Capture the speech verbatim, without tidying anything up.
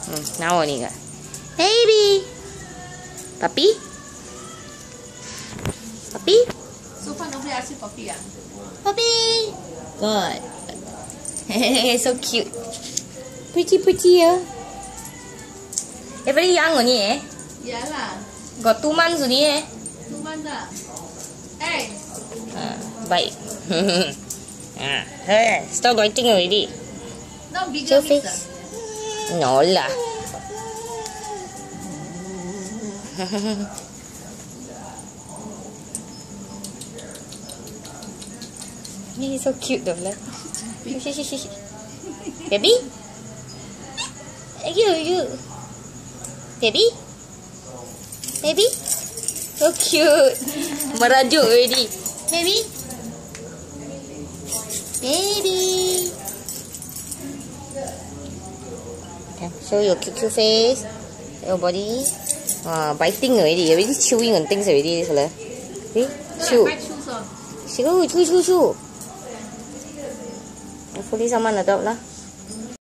Hmm, now only got. Baby. Puppy? Puppy? So far nobody asked you puppy, ah? Puppy. Good. So cute. Pretty, pretty, yeah. They're very young only, eh? Yeah lah. Got two months only, eh? Two months ah. Hey. Ah, bite. Ah, hey, stop biting already. Now bigger Show means, face. No lah. He's so cute though, lah. Baby? You, you. Baby? Baby? So cute. Merajuk already. Baby? Baby? Okay, show your cute, cute face. Your body. Ah, biting already. Already chewing on things already. This lah. See? Chew. Chew, chew, chew, chew. Hopefully someone adopt lah.